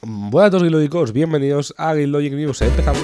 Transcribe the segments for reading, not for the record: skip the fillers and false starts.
Buenas a todos, guildlógicos, bienvenidos a Guildlogic News. Empezamos.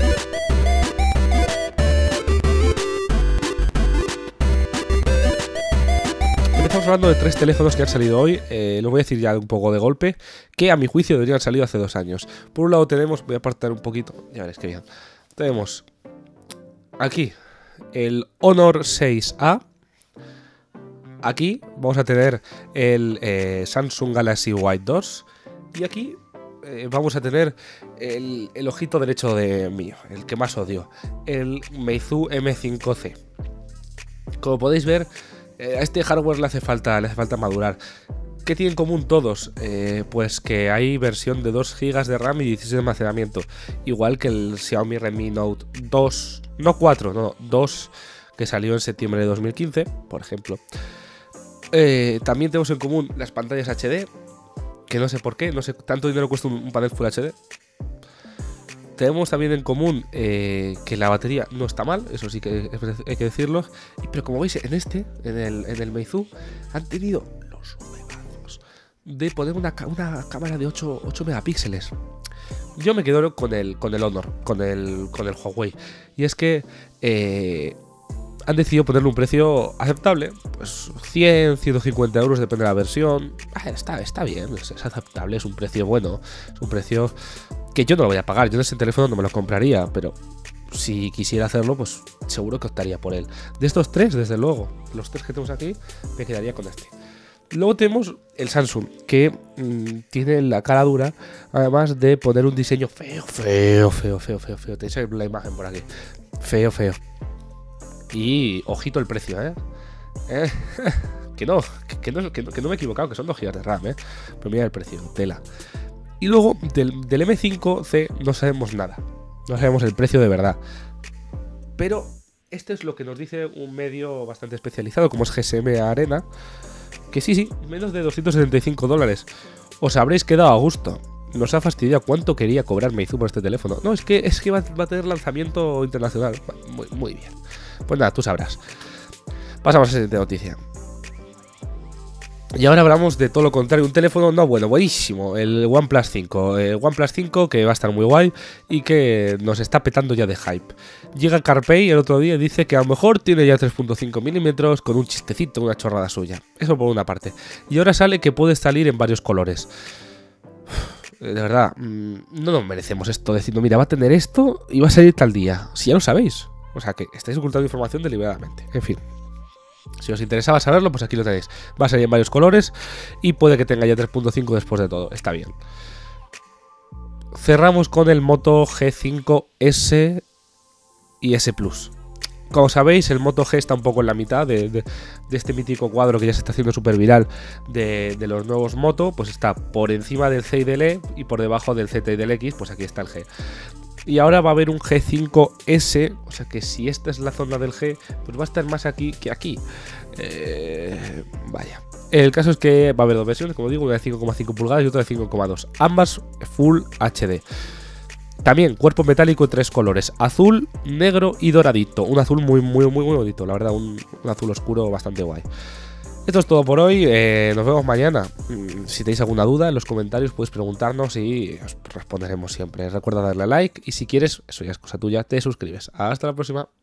Empezamos hablando de 3 teléfonos que han salido hoy. Lo voy a decir ya un poco de golpe, que a mi juicio deberían haber salido hace 2 años. Por un lado tenemos, voy a apartar un poquito, ya veréis que bien. Tenemos aquí el Honor 6A. Aquí vamos a tener el Samsung Galaxy White 2. Y aquí vamos a tener el ojito derecho de mío, el que más odio, el Meizu M5C. Como podéis ver, a este hardware le hace falta madurar. ¿Qué tienen en común todos? Pues que hay versión de 2 GB de RAM y 16 de almacenamiento. Igual que el Xiaomi Redmi Note 2, no 4, no, 2, que salió en septiembre de 2015, por ejemplo. También tenemos en común las pantallas HD, que no sé por qué, no sé, tanto dinero cuesta un panel Full HD. Tenemos también en común que la batería no está mal, eso sí que hay que decirlo. Pero como veis, en el Meizu han tenido los huevazos de poner una cámara de 8 megapíxeles. Yo me quedo con el Honor, con el Huawei. Y es que han decidido ponerle un precio aceptable, pues 100, 150 euros, depende de la versión. Está bien, es aceptable, es un precio bueno, es un precio que yo no lo voy a pagar. Yo en ese teléfono no me lo compraría, pero si quisiera hacerlo, pues seguro que optaría por él. De estos 3, desde luego, los 3 que tenemos aquí, me quedaría con este. Luego tenemos el Samsung, que tiene la cara dura, además de poner un diseño feo. Tenéis la imagen por aquí. Feo. Y ojito el precio, que no me he equivocado, que son 2 GB de RAM, pero mira el precio, tela. Y luego del M5C no sabemos nada, no sabemos el precio de verdad. Pero esto es lo que nos dice un medio bastante especializado, como es GSM Arena, que sí, menos de $275. Os habréis quedado a gusto. Nos ha fastidiado cuánto quería cobrar Meizu por este teléfono. No, es que va a tener lanzamiento internacional. Muy bien. Pues nada, tú sabrás. Pasamos a la siguiente noticia. Y ahora hablamos de todo lo contrario. Un teléfono buenísimo. El OnePlus 5. El OnePlus 5 que va a estar muy guay y que nos está petando ya de hype. Llega CarPlay el otro día y dice que a lo mejor tiene ya 3.5 milímetros con un chistecito, una chorrada suya. Eso por una parte. Y ahora sale que puede salir en varios colores. De verdad, no nos merecemos esto, diciendo, mira, va a tener esto y va a salir tal día. Si ya lo sabéis. O sea, que estáis ocultando información deliberadamente. En fin. Si os interesaba saberlo, pues aquí lo tenéis. Va a salir en varios colores y puede que tenga ya 3.5 después de todo. Está bien. Cerramos con el Moto G5S y S Plus. Como sabéis, el Moto G está un poco en la mitad de este mítico cuadro que ya se está haciendo súper viral de los nuevos Moto. Pues está por encima del C y del E y por debajo del Z y del X, pues aquí está el G. Y ahora va a haber un G5S, o sea que si esta es la zona del G, pues va a estar más aquí que aquí. Vaya. El caso es que va a haber 2 versiones, como digo, una de 5,5 pulgadas y otra de 5,2. Ambas Full HD. También cuerpo metálico en 3 colores, azul, negro y doradito. Un azul muy bonito, la verdad, un azul oscuro bastante guay. Esto es todo por hoy, nos vemos mañana. Si tenéis alguna duda en los comentarios podéis preguntarnos y os responderemos siempre. Recuerda darle a like y si quieres, eso ya es cosa tuya, te suscribes. Hasta la próxima.